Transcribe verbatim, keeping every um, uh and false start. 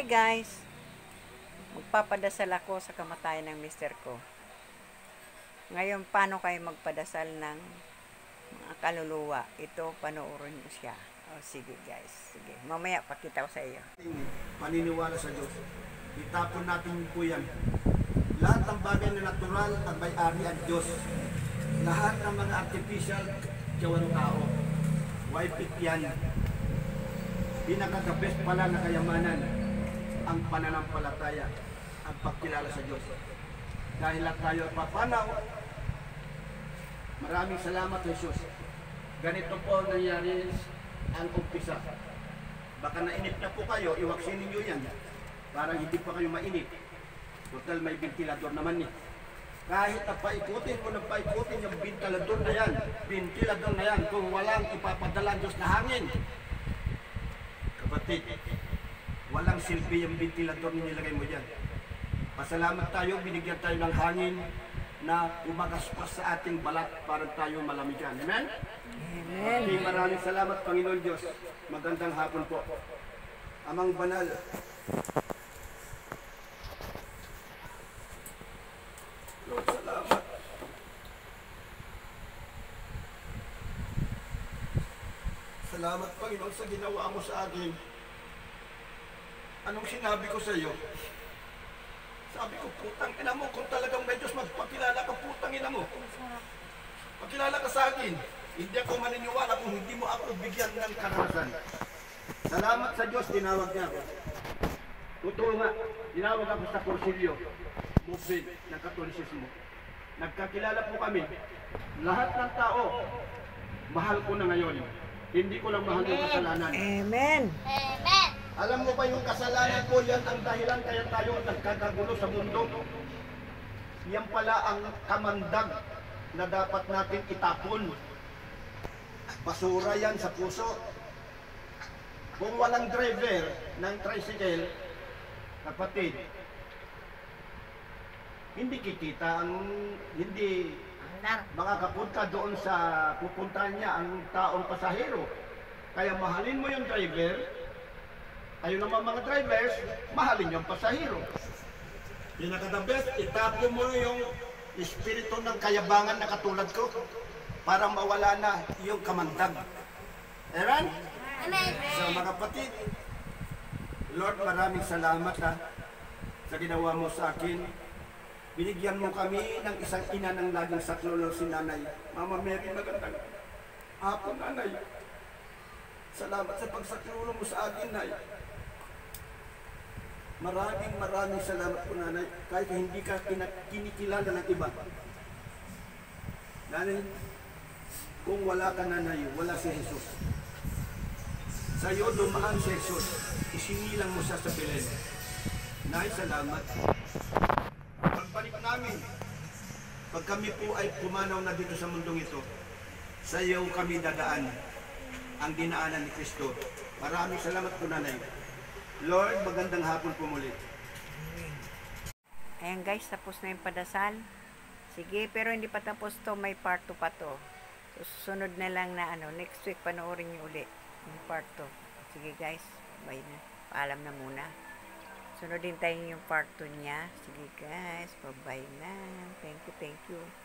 Hi guys! Magpapadasal ako sa kamatayan ng mister ko. Ngayon, paano kayo magpadasal ng mga kaluluwa? Ito, panoorin mo siya. O, sige guys. Sige. Mamaya, pakita ko sa iyo. Paniniwala sa Diyos. Itapon natin po yan. Lahat ng bagay na natural at may-ari ang Diyos. Lahat ng mga artificial, gawan tao. Wipit yan. Pinaka-the best pala na kayamanan ang pananampalataya, ang pagkilala sa Diyos. Dahil lang tayo papanaw, maraming salamat Jesus. Ganito po nangyari ang umpisa. Baka nainip na po kayo, iwaksin ninyo yan. Parang hindi pa kayo mainip. Total may ventilador naman eh. Kahit na paikutin mo na paikutin yung ventilador na yan, ventilador na yan, kung walang ipapadala Diyos na hangin. Kapatid, walang silbi yung ventilador na nilagay mo dyan. Pasalamat tayo, binigyan tayo ng hangin na umagaspas sa ating balat para tayo malamigan. Amen? Amen. Okay, maraming salamat, Panginoon Diyos. Magandang hapon po. Amang banal. Lord, salamat. Salamat, Panginoon, sa ginawa mo sa akin. Anong sinabi ko sa iyo? Sabi ko, putang ina mo, kung talagang may Diyos, magpakilala ka, putang ina mo. Pagkilala ka sa akin. Hindi ako maniniwala kung hindi mo ako bigyan ng karanasan. Salamat sa Diyos, tinawag niya ako. Totoo nga, tinawag ako sa Kursilyo, movement ng Katolisismo. Nagkakilala po kami. Lahat ng tao, mahal ko na ngayon. Hindi ko lang mahal yung kasalanan. Amen. Amen. Alam mo ba yung kasalanan ko, yan ang dahilan kaya tayo nagkakagulo sa mundo. Yan pala ang kamandag na dapat natin itapon. Basura yan sa puso. Kung walang driver ng tricycle, kapatid, hindi kikita ang, hindi makakapunta doon sa pupuntahan niya ang taong pasahero. Kaya mahalin mo yung driver, ayun naman mga drivers, mahalin yung pasahero. Pinaka-the best, itapon mo yung espiritu ng kayabangan na katulad ko para mawala na yung kamandag. Amen? Amen. So mga kapatid, Lord, maraming salamat ha, sa ginawa mo sa akin. Binigyan mo kami ng isang ina ng laging saklolo si Nanay. Mama Mary, magandang hapon, Nanay. Salamat sa pagsaklolo mo sa akin, Nay. Maraming maraming salamat po, Nanay. Kahit hindi ka kinikilala ng iba. Nanay, kung wala ka, Nanay, wala si Jesus. Sa iyo dumaan si Jesus. Isinilang mo siya sa Belen. Nay, salamat. Pagbalik namin, pag kami po ay pumanaw na dito sa mundong ito, sa iyo kami dadaan ang dinaanan ni Kristo. Maraming salamat po, Nanay. Lord, magandang hapon po muli. Ayan guys, tapos na yung padasal. Sige, pero hindi pa tapos to, may part two pa to. So, susunod na lang na ano, next week panoorin niyo uli yung part two. Sige guys, bye na. Paalam na muna. Sunodin tayo yung part two niya. Sige guys, bye-bye na. Thank you, thank you.